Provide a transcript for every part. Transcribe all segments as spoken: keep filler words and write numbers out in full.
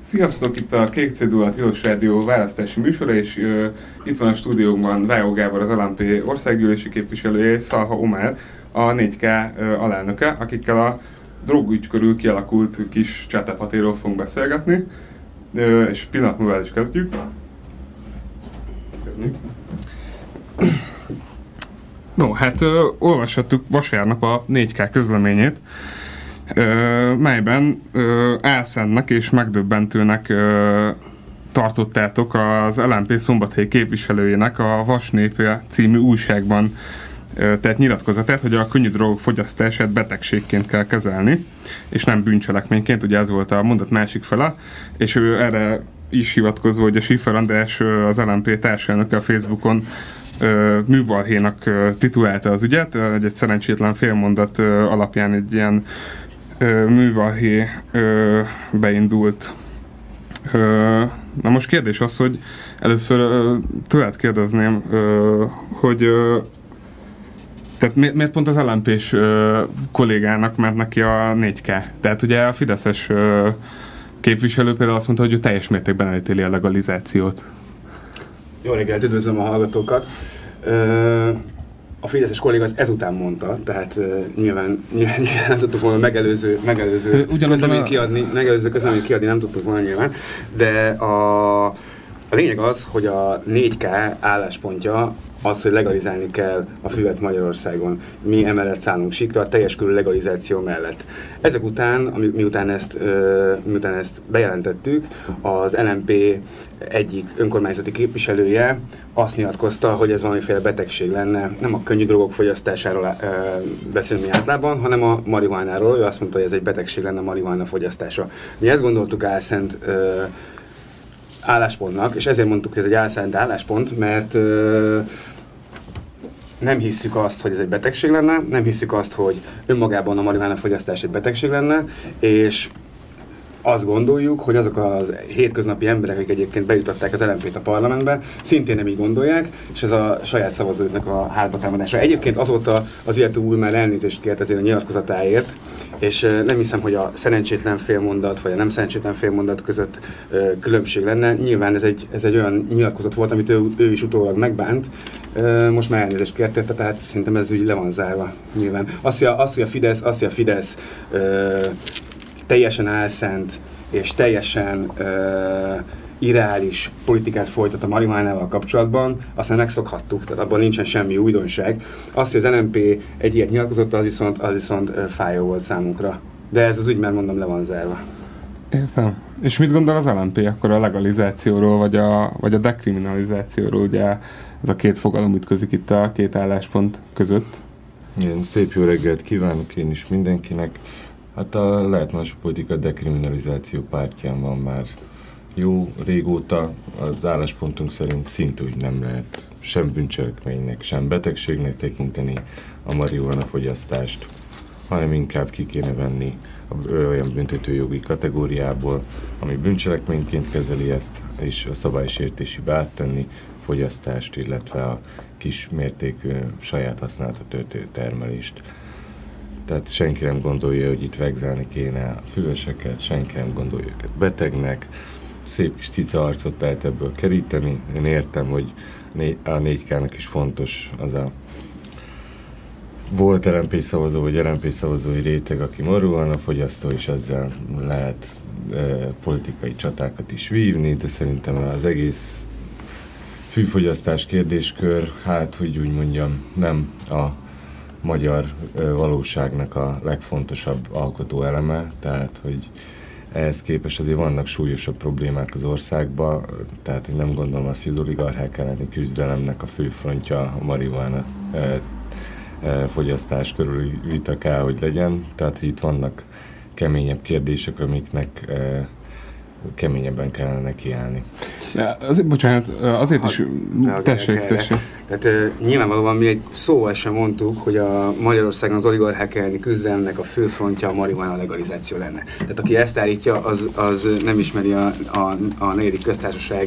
Sziasztok, itt a Kék Cédula Tilos Rádió választási műsora, és uh, itt van a stúdiónkban Vájó Gábor, az el em pé országgyűlési képviselője, és Szalha Omer, a négy ká uh, alelnöke, akikkel a drogügy körül kialakult kis csátápatéről fogunk beszélgetni, uh, és pillanat múlva is kezdjük. No, hát uh, olvashattuk vasárnap a négy ká közleményét, Uh, melyben uh, álszentnek és megdöbbentőnek uh, tartottátok az el em pé szombathelyi képviselőjének a Vasnép című újságban uh, tett nyilatkozatát, hogy a könnyű drogok fogyasztását betegségként kell kezelni, és nem bűncselekményként, ugye ez volt a mondat másik fele, és ő erre is hivatkozva, hogy a Schiffer András, az el em pé társelnöke a Facebookon uh, műbalhénak uh, titulálta az ügyet, uh, egy szerencsétlen félmondat uh, alapján egy ilyen műbalhé beindult. Ö, na most kérdés az, hogy először ö, tőled kérdezném, ö, hogy ö, tehát mi, miért pont az el em pés ö, kollégának ment neki a négy ká? Tehát ugye a fideszes ö, képviselő például azt mondta, hogy ő teljes mértékben elítéli a legalizációt. Jó reggelt, üdvözlöm a hallgatókat! Ö, A fideszes kolléga az ezután mondta, tehát uh, nyilván, nyilván, nyilván nem tudtuk volna megelőző, megelőző közleményt kiadni, megelőző közleményt kiadni nem tudtuk volna nyilván, de a, a lényeg az, hogy a négy ká álláspontja az, hogy legalizálni kell a füvet Magyarországon. Mi emellett szállunk sikra, a teljes körű legalizáció mellett. Ezek után, ami, miután, ezt, uh, miután ezt bejelentettük, az el em pé egyik önkormányzati képviselője azt nyilatkozta, hogy ez valamiféle betegség lenne. Nem a könnyű drogok fogyasztásáról uh, beszélni általában, hanem a marihuánáról. Ő azt mondta, hogy ez egy betegség lenne a marihuána fogyasztása. Mi ezt gondoltuk álszent uh, álláspontnak, és ezért mondtuk, hogy ez egy álszent álláspont, mert uh, nem hisszük azt, hogy ez egy betegség lenne, nem hisszük azt, hogy önmagában a marihuána fogyasztás egy betegség lenne, és azt gondoljuk, hogy azok a hétköznapi emberek, akik egyébként bejutották az el em pét a parlamentbe, szintén nem így gondolják, és ez a saját szavazóknak a hátbatámadása. Egyébként azóta az illető úr már elnézést kért ezért a nyilatkozatáért, és nem hiszem, hogy a szerencsétlen félmondat, vagy a nem szerencsétlen félmondat között uh, különbség lenne. Nyilván ez egy, ez egy olyan nyilatkozat volt, amit ő, ő is utólag megbánt. Uh, most már elnézést kért érte, tehát szerintem ez úgy le van zárva. Nyilván. Azt, hogy a, azt, hogy a Fidesz, azt, hogy a Fidesz uh, teljesen álszent és teljesen uh, irreális politikát folytat a marihuánával kapcsolatban, aztán megszokhattuk, tehát abban nincsen semmi újdonság. Azt, hogy az el em pé egy ilyet nyilatkozott, az viszont, az viszont uh, fájó volt számunkra. De ez az ügy, mert mondom, le van zárva. Értem. És mit gondol az el em pé akkor a legalizációról, vagy a, vagy a dekriminalizációról? Ugye ez a két fogalom ütközik itt a két álláspont között. Igen, szép jó reggelt kívánok én is mindenkinek. Hát a Lehet Más Politika dekriminalizáció pártján van már jó régóta. Az álláspontunk szerint szintúgy nem lehet sem bűncselekménynek, sem betegségnek tekinteni a marihuána fogyasztást, hanem inkább ki kéne venni olyan büntetőjogi kategóriából, ami bűncselekményként kezeli ezt, és a szabálysértésibe áttenni fogyasztást, illetve a kis mértékű saját használatra történő termelést. Tehát senki nem gondolja, hogy itt vegzálni kéne a füveseket, senki nem gondolja őket betegnek, szép kis cica arcot lehet ebből keríteni. Én értem, hogy a négy ká-nak is fontos az a volt el em pé szavazó vagy el em pé szavazói réteg, aki marihuána fogyasztó, és ezzel lehet e, politikai csatákat is vívni, de szerintem az egész fűfogyasztás kérdéskör, hát hogy úgy mondjam, nem a magyar valóságnak a legfontosabb alkotó eleme, tehát hogy ehhez képest azért vannak súlyosabb problémák az országban, tehát hogy nem gondolom azt, hogy az oligarchák elleni küzdelemnek a főfrontja a marihuána e, e, fogyasztás körüli vita kell, hogy legyen, tehát hogy itt vannak keményebb kérdések, amiknek e, keményebben kellene nekiállni. Azért, bocsánat, azért is tessék, tessék. Tehát uh, nyilvánvalóan mi egy szóval sem mondtuk, hogy a Magyarországon az oligarchák elleni küzdelemnek a főfrontja a marihuána legalizáció lenne. Tehát aki ezt állítja, az, az nem ismeri a, a, a negyedik köztársaság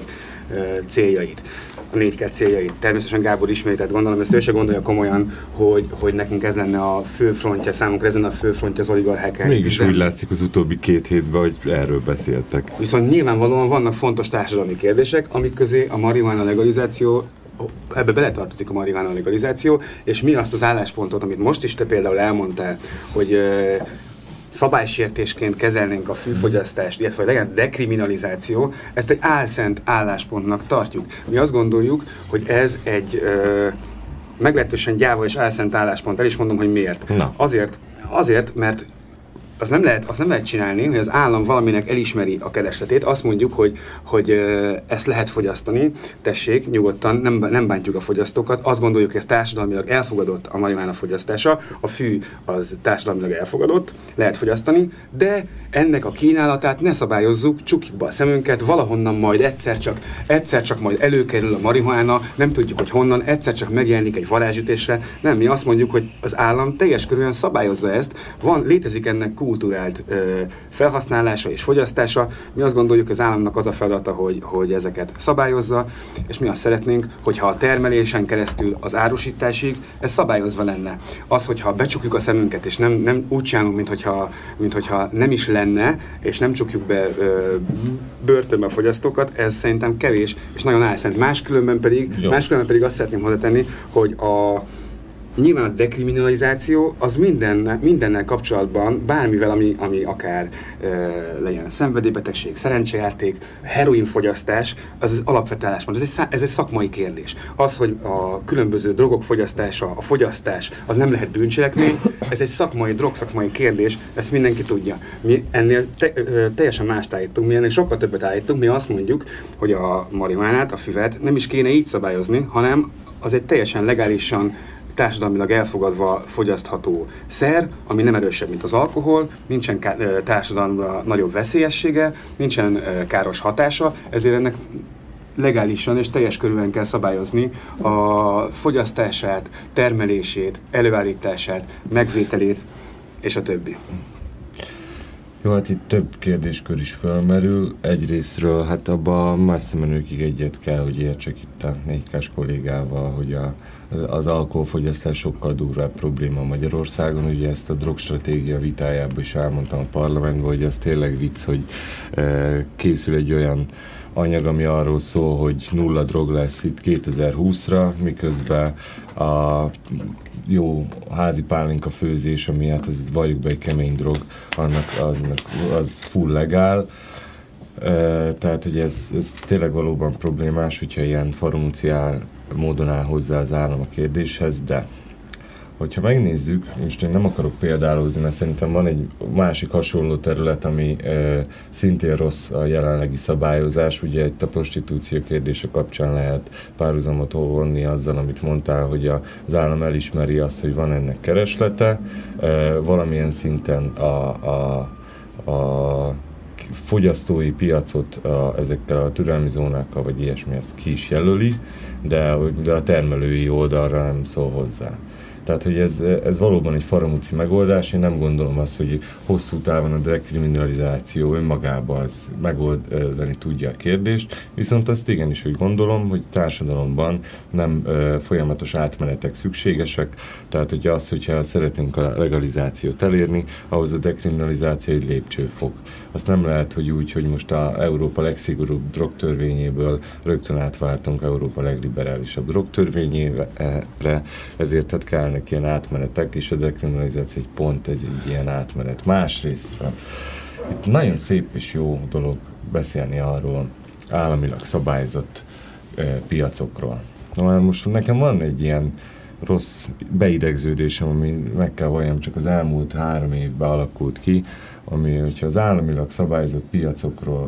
céljait, a négy ká céljait. Természetesen Gábor ismételt, gondolom, ezt ő se gondolja komolyan, hogy, hogy nekünk ez lenne a fő frontja, számunkra ez lenne a fő frontja az oligarchák. Mégis úgy látszik az utóbbi két hétben, hogy erről beszéltek. Viszont nyilvánvalóan vannak fontos társadalmi kérdések, amik közé a marihuána legalizáció, ebbe beletartozik a marihuána legalizáció, és mi azt az álláspontot, amit most is te például elmondtál, hogy ö, szabálysértésként kezelnénk a fűfogyasztást, illetve legyen dekriminalizáció, ezt egy álszent álláspontnak tartjuk. Mi azt gondoljuk, hogy ez egy ö, meglehetősen gyáva és álszent álláspont. El is mondom, hogy miért. Na. Azért, azért, mert azt nem, lehet, azt nem lehet csinálni, hogy az állam valaminek elismeri a keresletét, azt mondjuk, hogy, hogy ezt lehet fogyasztani, tessék, nyugodtan, nem, nem bántjuk a fogyasztókat, azt gondoljuk, hogy ez társadalmilag elfogadott a marihuána fogyasztása, a fű az társadalmilag elfogadott, lehet fogyasztani, de ennek a kínálatát ne szabályozzuk, csukjuk be a szemünket, valahonnan majd egyszer csak, egyszer csak majd előkerül a marihuána, nem tudjuk, hogy honnan, egyszer csak megjelenik egy varázsütésre. Nem, mi azt mondjuk, hogy az állam teljes körülön szabályozza ezt, van, létezik ennek kulturált ö, felhasználása és fogyasztása. Mi azt gondoljuk, az államnak az a feladata, hogy, hogy ezeket szabályozza, és mi azt szeretnénk, hogyha a termelésen keresztül az árusításig ez szabályozva lenne. Az, hogyha becsukjuk a szemünket, és nem, nem úgy csinálunk, mint hogyha, mint hogyha nem is lenne, és nem csukjuk be ö, börtönbe a fogyasztókat, ez szerintem kevés, és nagyon álszent. Máskülönben pedig, máskülönben pedig azt szeretném hozzátenni, hogy a nyilván a dekriminalizáció az minden, mindennel kapcsolatban, bármivel, ami, ami akár e, legyen szenvedélybetegség, szerencsejáték, heroinfogyasztás, az az alapvető álláspont. Ez egy, szá, ez egy szakmai kérdés. Az, hogy a különböző drogok fogyasztása, a fogyasztás, az nem lehet bűncselekmény, ez egy szakmai, drogszakmai kérdés, ezt mindenki tudja. Mi ennél te, ö, teljesen mást állítunk, mi ennél sokkal többet állítunk, mi azt mondjuk, hogy a marihuánát, a füvet nem is kéne így szabályozni, hanem az egy teljesen legálisan társadalmilag elfogadva fogyasztható szer, ami nem erősebb, mint az alkohol, nincsen társadalomra nagyobb veszélyessége, nincsen káros hatása, ezért ennek legálisan és teljes körülön kell szabályozni a fogyasztását, termelését, előállítását, megvételét és a többi. Jó, hát itt több kérdéskör is felmerül. Egyrésztről, hát abban messze menőkig egyet kell, hogy értsek itt a négy kás kollégával, hogy a, az alkoholfogyasztás sokkal durvább probléma Magyarországon. Ugye ezt a drogstratégia vitájában is elmondtam a parlamentben, hogy az tényleg vicc, hogy e, készül egy olyan anyag, ami arról szól, hogy nulla drog lesz itt kétezer-húszra, miközben a jó házi pálinka főzés, ami hát ez valljuk be egy kemény drog, annak, annak az full legál. E, tehát, hogy ez, ez tényleg valóban problémás, hogyha ilyen farumciál módon áll hozzá az állam a kérdéshez, de hogyha megnézzük, most én nem akarok példálozni, mert szerintem van egy másik hasonló terület, ami e, szintén rossz a jelenlegi szabályozás, ugye itt a prostitúció kérdése kapcsán lehet párhuzamot vonni azzal, amit mondtál, hogy a, az állam elismeri azt, hogy van ennek kereslete, e, valamilyen szinten a, a, a fogyasztói piacot a, ezekkel a türelmi zónákkal, vagy ilyesmi, ezt ki is jelöli, de, de a termelői oldalra nem szól hozzá. Tehát, hogy ez, ez valóban egy faramúci megoldás, én nem gondolom azt, hogy hosszú távon a dekriminalizáció önmagában az megoldani tudja a kérdést, viszont azt igenis, hogy gondolom, hogy társadalomban nem ö, folyamatos átmenetek szükségesek, tehát hogy az, hogyha szeretnénk a legalizációt elérni, ahhoz a dekriminalizáció egy lépcsőfok. Azt nem lehet, hogy úgy, hogy most a Európa legszigorúbb drogtörvényéből rögtön átváltunk Európa legliberálisabb drogtörvényére, ezért hát kellnek ilyen átmenetek, és a dekriminalizáció egy pont, ez egy ilyen átmenet. Másrésztről, itt nagyon szép és jó dolog beszélni arról államilag szabályozott eh, piacokról. Na már most nekem van egy ilyen rossz beidegződésem, ami meg kell valljam, csak az elmúlt három évben alakult ki, ami, hogyha az államilag szabályozott piacokról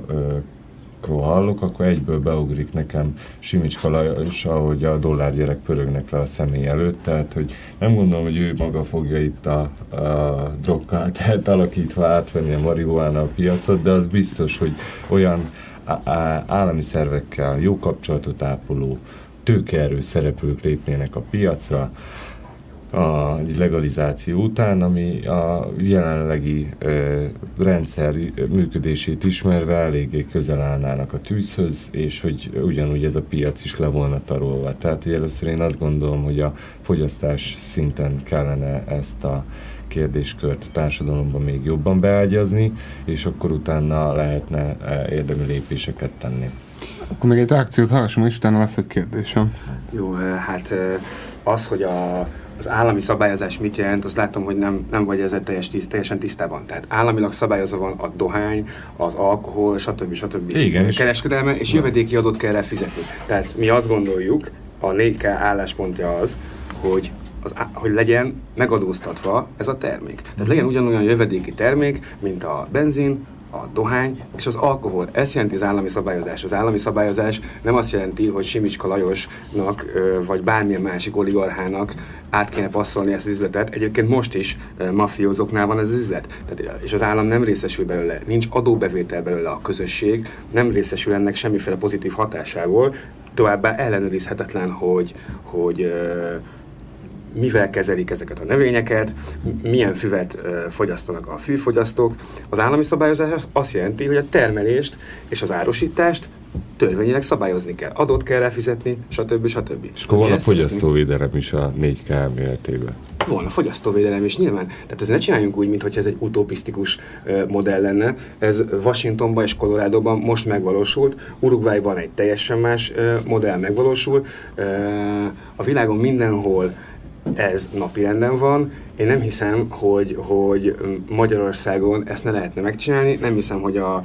ö, hallok, akkor egyből beugrik nekem Simicska Lajos, ahogy a dollárgyerek pörögnek le a személy előtt, tehát hogy nem gondolom, hogy ő maga fogja itt a, a drogkártelt alakítva átvenni a marihuána a piacot, de az biztos, hogy olyan állami szervekkel jó kapcsolatot ápoló, tőkeerős szereplők lépnének a piacra, a legalizáció után, ami a jelenlegi ö, rendszer működését ismerve eléggé közel állnának a tűzhöz, és hogy ugyanúgy ez a piac is le volna tarolva. Tehát először én azt gondolom, hogy a fogyasztás szinten kellene ezt a kérdéskört a társadalomban még jobban beágyazni, és akkor utána lehetne érdemi lépéseket tenni. Akkor még egy reakciót hallgassam, és utána lesz egy kérdésem. Jó, hát az, hogy a, az állami szabályozás mit jelent, azt látom, hogy nem, nem vagy ezzel teljes, teljesen tisztában. Tehát államilag szabályozva van a dohány, az alkohol, stb. stb. Igen, kereskedelme, és jövedéki adót kell rá fizetni. Tehát mi azt gondoljuk, a négy ká álláspontja az, hogy Az, hogy legyen megadóztatva ez a termék. Tehát legyen ugyanolyan jövedéki termék, mint a benzin, a dohány és az alkohol. Ez jelenti az állami szabályozás. Az állami szabályozás nem azt jelenti, hogy Simicska Lajosnak vagy bármilyen másik oligarchának át kéne passzolni ezt az üzletet. Egyébként most is mafiózóknál van ez az üzlet. Tehát, és az állam nem részesül belőle, nincs adóbevétel belőle, a közösség nem részesül ennek semmiféle pozitív hatásából. Továbbá ellenőrizhetetlen, hogy, hogy mivel kezelik ezeket a növényeket, milyen füvet fogyasztanak a fűfogyasztók. Az állami szabályozás azt jelenti, hogy a termelést és az árusítást törvényileg szabályozni kell. Adót kell rá fizetni, stb. stb. És akkor van a fogyasztóvédelem is a négy ká elméletében. Volna fogyasztóvédelem is nyilván. Tehát ezt ne csináljunk úgy, mintha ez egy utopisztikus uh, modell lenne. Ez Washingtonban és Coloradoban most megvalósult, Uruguayban egy teljesen más uh, modell megvalósul. Uh, a világon mindenhol ez napirenden van. Én nem hiszem, hogy, hogy Magyarországon ezt ne lehetne megcsinálni. Nem hiszem, hogy a,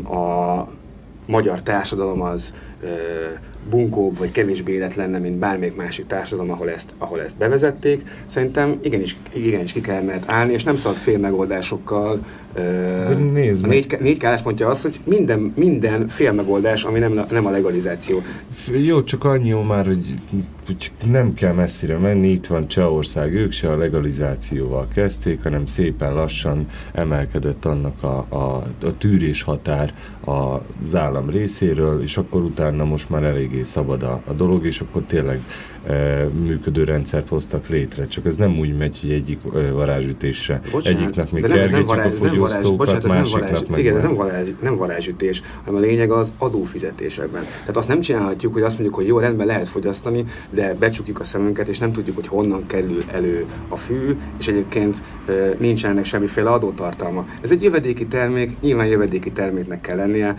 a magyar társadalom az uh, bunkóbb vagy kevésbé élet lenne, mint bármelyik másik társadalom, ahol ezt, ahol ezt bevezették. Szerintem igenis, igenis ki kell mert állni, és nem szabad fél megoldásokkal. De nézd a négy ká álláspontja az, hogy minden, minden fél megoldás, ami nem, nem a legalizáció. Jó, csak annyi már, hogy, hogy nem kell messzire menni, itt van Csehország, ők se a legalizációval kezdték, hanem szépen lassan emelkedett annak a, a, a tűrés határ az állam részéről, és akkor utána most már eléggé szabad a, a dolog, és akkor tényleg e, működő rendszert hoztak létre. Csak ez nem úgy megy, hogy egyik e, varázsütésre. Bocsánat, egyiknek még kergetjük a fogyasztókat, másiknak meg igen, ez nem, varázs, nem varázsütés, hanem a lényeg az adófizetésekben. Tehát azt nem csinálhatjuk, hogy azt mondjuk, hogy jó, rendben lehet fogyasztani, de becsukjuk a szemünket, és nem tudjuk, hogy honnan kerül elő a fű, és egyébként e, nincs ennek semmiféle adótartalma. Ez egy jövedéki termék, nyilván jövedéki terméknek kell lennie,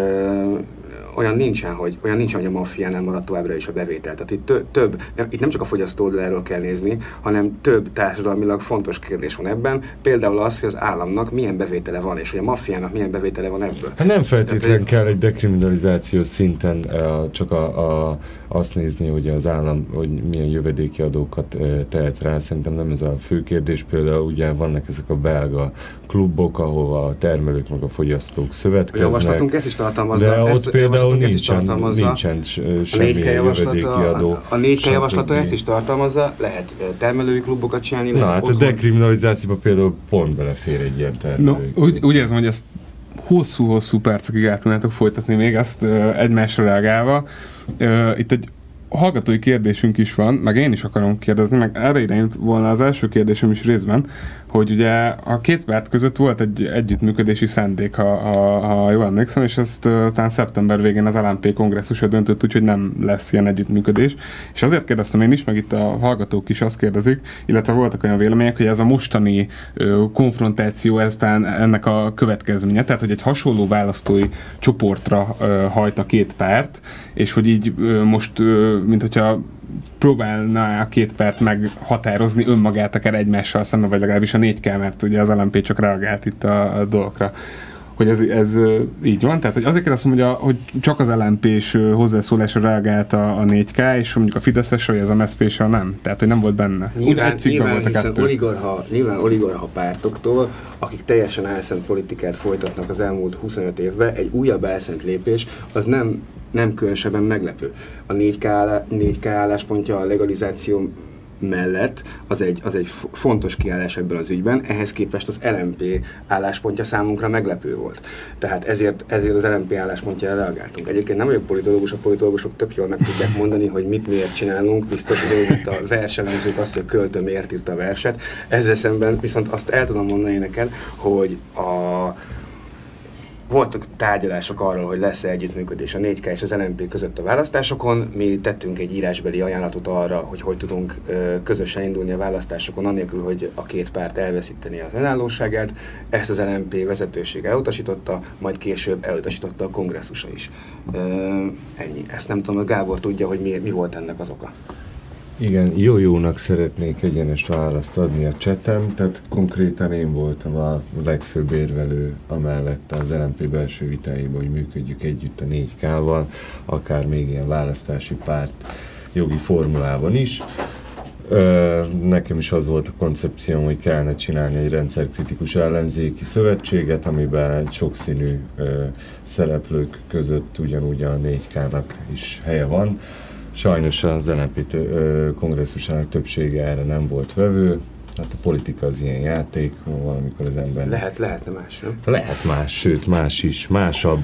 e, olyan nincsen, hogy, olyan nincsen, hogy a maffiánál maradt továbbra is a bevétel. Tehát itt tö- több, nem, itt nem csak a fogyasztó oldalról kell nézni, hanem több társadalmilag fontos kérdés van ebben. Például az, hogy az államnak milyen bevétele van, és hogy a maffiának milyen bevétele van ebből. Hát nem feltétlenül kell egy dekriminalizációs szinten uh, csak a, a, azt nézni, hogy az állam hogy milyen jövedéki adókat uh, tehet rá. Szerintem nem ez a fő kérdés. Például ugye vannak ezek a belga klubok, ahova a termelők meg a fogyasztók szövetkeznek. A javaslatunk ezt is tartalmazza. De ott ezt, például nincsen, nincsen semmi jövedéki adó. A négy ká javaslata ezt is tartalmazza, lehet termelői klubokat csinálni. Na hát otthon. A dekriminalizációban például pont belefér egy ilyen termelői no, úgy, úgy érzem, hogy ezt hosszú-hosszú percekig el tudnátok folytatni még ezt uh, egymásra reagálva. Uh, itt egy hallgatói kérdésünk is van, meg én is akarom kérdezni, meg erre irányult volna az első kérdésem is részben, hogy ugye a két párt között volt egy együttműködési szándék, ha, ha, ha jól emlékszem, és ezt uh, talán szeptember végén az el em pé kongresszusa döntött, úgyhogy nem lesz ilyen együttműködés. És azért kérdeztem én is, meg itt a hallgatók is azt kérdezik, illetve voltak olyan vélemények, hogy ez a mostani uh, konfrontáció, ez talán ennek a következménye, tehát hogy egy hasonló választói csoportra uh, hajt a két párt, és hogy így uh, most, uh, mint hogyha próbálna a két párt meghatározni önmagát akár egymással szemben, vagy legalábbis a négy ká, mert ugye az el em pé csak reagált itt a, a dolgokra. Hogy ez, ez így van? Tehát hogy azért kérdeztem, hogy, a, hogy csak az el em pés hozzászólásra reagált a, a négy ká, és mondjuk a Fideszesre, vagy az em es zé pésre nem. Tehát, hogy nem volt benne. Nyilván, nyilván hiszen oligarha, nyilván oligarha pártoktól, akik teljesen álszent politikát folytatnak az elmúlt huszonöt évben, egy újabb álszent lépés, az nem nem különösebben meglepő. A négy ká álláspontja a legalizáció mellett az egy, az egy fontos kiállás ebben az ügyben, ehhez képest az el em pé álláspontja számunkra meglepő volt. Tehát ezért, ezért az el em pé álláspontjára reagáltunk. Egyébként nem vagyok politológus, a politológusok tök jól meg tudják mondani, hogy mit miért csinálunk, biztos, hogy a verselemzők azt, hogy a költő miért írta a verset. Ezzel szemben viszont azt el tudom mondani neked, hogy a voltak tárgyalások arról, hogy lesz-e együttműködés a négy ká és az el em pé között a választásokon. Mi tettünk egy írásbeli ajánlatot arra, hogy hogy tudunk ö, közösen indulni a választásokon, anélkül, hogy a két párt elveszíteni az önállóságát. Ezt az el em pé vezetősége elutasította, majd később elutasította a kongresszusa is. Ö, ennyi. Ezt nem tudom, a Gábor tudja, hogy mi, mi volt ennek az oka. Igen, jó-jónak szeretnék egyenes választ adni a cseten, tehát konkrétan én voltam a legfőbb érvelő amellett az el em pé belső vitáiban, hogy működjük együtt a négy ká-val, akár még ilyen választási párt jogi formulában is. Nekem is az volt a koncepcióm, hogy kellene csinálni egy rendszerkritikus ellenzéki szövetséget, amiben sokszínű szereplők között ugyanúgy a négy ká-nak is helye van. Sajnos az el em pé kongresszusának többsége erre nem volt vevő. Hát a politika az ilyen játék, valamikor az ember... Lehet, lehetne más, nem? Lehet más, sőt más is, másabb.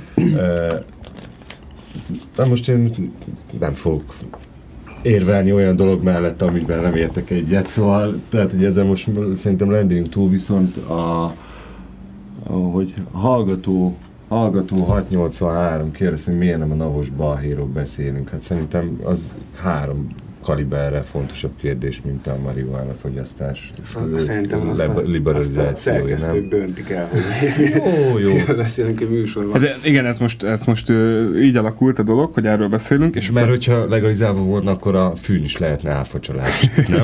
De most én nem fogok érvelni olyan dolog mellett, amiben nem értek egyet, szóval, tehát, hogy ezzel most szerintem lendüljünk túl, viszont a, a hogy hallgató Hallgató hatszáznyolcvanhárom kérdezi, miért nem a Navos balhéról beszélünk. Hát szerintem az három kaliberre fontosabb kérdés, mint a marihuána fogyasztás szerintem le- liberalizációja. Azt a szerkesztők döntik el, hogy jó, jó. beszélünk egy műsorban. De igen, ez most, ez most uh, így alakult a dolog, hogy erről beszélünk. És mert hogyha legalizálva volna, akkor a fűn is lehetne áfacsalás, nem?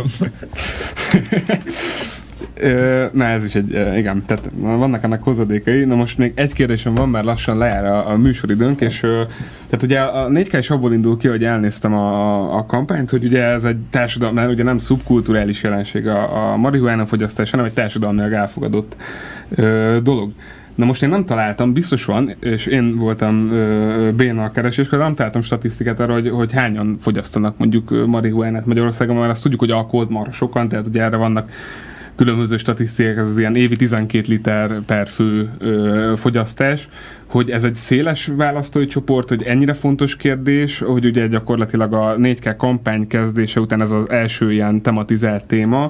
Na ez is egy, igen, tehát vannak ennek hozadékai. Na most még egy kérdésem van, mert lassan lejár a, a műsoridőnk, és tehát ugye a négy ká is abból indul ki, hogy elnéztem a, a kampányt, hogy ugye ez egy társadalmi, mert ugye nem szubkulturális jelenség a, a marihuána fogyasztás, hanem egy társadalmilag elfogadott ö, dolog. Na most én nem találtam, biztos van, és én voltam ö, béna a kereséskor, nem találtam statisztikát arra, hogy, hogy hányan fogyasztanak mondjuk marihuánát Magyarországon, mert azt tudjuk, hogy alkoholt marha sokan, tehát ugye erre vannak különböző statisztikák, ez az ilyen évi tizenkét liter per fő ö, fogyasztás, hogy ez egy széles választói csoport, hogy ennyire fontos kérdés, hogy ugye gyakorlatilag a négy ká kampány kezdése után ez az első ilyen tematizált téma,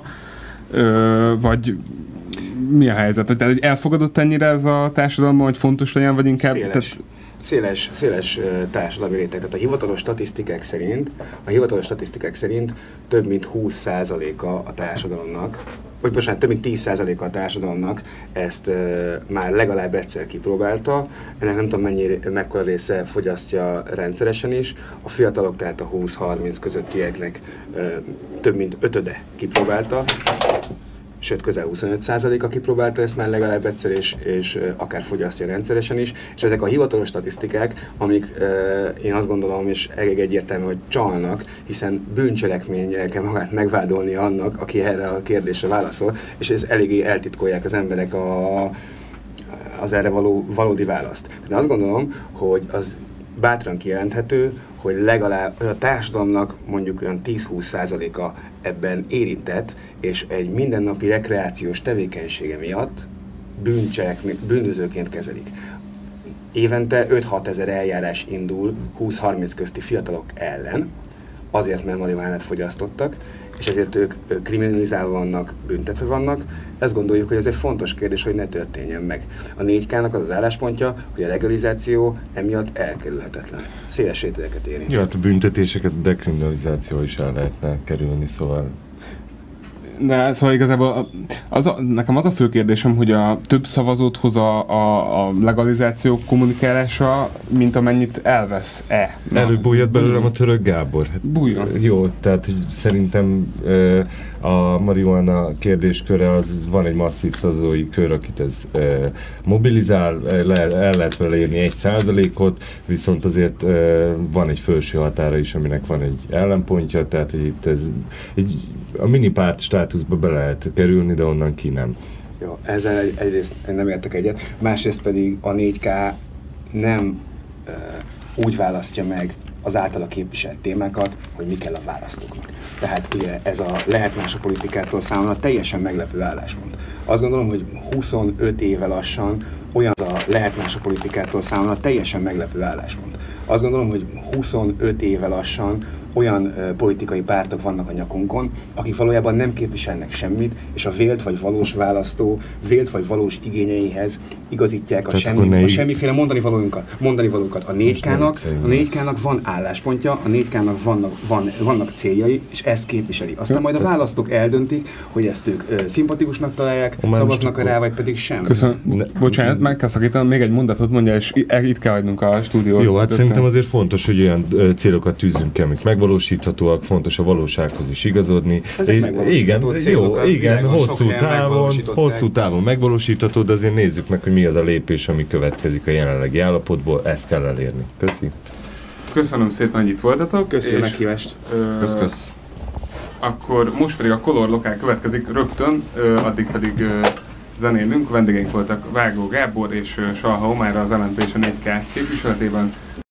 ö, vagy mi a helyzet? Tehát elfogadott ennyire ez a társadalomban, hogy fontos legyen, vagy inkább... Széles. Tehát, Széles, széles uh, társadalmi réteg. Tehát a hivatalos statisztikák szerint, a hivatalos statisztikák szerint több mint húsz százaléka a társadalomnak, vagy bocsánat, több mint tíz százaléka a társadalomnak ezt uh, már legalább egyszer kipróbálta. Ennek nem tudom mennyi, mekkora része fogyasztja rendszeresen is. A fiatalok, tehát a húsz-harminc közöttieknek uh, több mint ötöde kipróbálta. Sőt, közel huszonöt százaléka kipróbálta ezt már legalább egyszer, és, és uh, akár fogyasztja rendszeresen is. És ezek a hivatalos statisztikák, amik uh, én azt gondolom, és elég egyértelmű, hogy csalnak, hiszen bűncselekménnyel kell magát megvádolni annak, aki erre a kérdésre válaszol, és ez eléggé eltitkolják az emberek a, az erre való, valódi választ. De azt gondolom, hogy az bátran kijelenthető, hogy legalább a társadalomnak mondjuk olyan tíz-húsz százaléka ebben érintett, és egy mindennapi rekreációs tevékenysége miatt bűnözőként kezelik. Évente öt-hat ezer eljárás indul húsz-harminc közti fiatalok ellen, azért, mert marihuánát fogyasztottak, és ezért ők kriminalizálva vannak, büntetve vannak. Ezt gondoljuk, hogy ez egy fontos kérdés, hogy ne történjen meg. A négy ká-nak az az álláspontja, hogy a legalizáció emiatt elkerülhetetlen. Széles rétegeket érint. Ja, hát a büntetéseket a dekriminalizáció is el lehetne kerülni, szóval... De szóval igazából az a, nekem az a fő kérdésem, hogy a több szavazót hoz a, a, a legalizáció kommunikálása, mint amennyit elvesz-e. Előbújjad belőlem a Török Gábor. Hát, bújjon. Jó, tehát hogy szerintem a marihuána kérdésköre, az van egy masszív szavazói kör, akit ez mobilizál, el lehet vele érni egy százalékot, viszont azért van egy felső határa is, aminek van egy ellenpontja, tehát hogy itt ez egy, a minipárt státuszba be lehet kerülni, de onnan ki nem. Jó, ezzel egy, egyrészt nem értek egyet, másrészt pedig a négy ká nem uh, úgy választja meg az általa képviselt témákat, hogy mi kell a választóknak. Tehát ugye ez a lehet más a politikától számomra teljesen meglepő álláspont. Azt gondolom, hogy huszonöt éve lassan olyan az a lehet más a politikától számomra teljesen meglepő álláspont. Azt gondolom, hogy huszonöt éve lassan olyan ö, politikai pártok vannak a nyakunkon, akik valójában nem képviselnek semmit, és a vélt vagy valós választó, vélt vagy valós igényeihez igazítják a, semmi, a semmiféle mondani valóunkat. Mondani valókat. A négy ká-nak, a négy ká-nak van álláspontja, a négy ká-nak vannak, van, vannak céljai, és ezt képviseli. Aztán majd a választók eldöntik, hogy ezt ők ö, szimpatikusnak találják, szavaznak rá, vagy pedig sem. Köszönöm. Ne, Bocsánat, meg kell szakítanom, még egy mondatot mondja, és itt kell hagynunk a stúdiót. Jó, hát szerintem azért fontos, hogy olyan célokat tűzünk ki, amik megvalósíthatóak, fontos a valósághoz is igazodni. Igen, jó, igen, hosszú távon, hosszú távon megvalósítható, de azért nézzük meg, hogy mi az a lépés, ami következik a jelenlegi állapotból, ezt kell elérni. Köszi. Köszönöm szépen, hogy itt voltatok. Köszönöm a meghívást. Kösz, kösz. Akkor most pedig a Color Lokál következik rögtön, ö, addig pedig ö, zenélünk. Vendégeink voltak Vágó Gábor és Salha Omára, az el em pé és a négy ká képviseletében.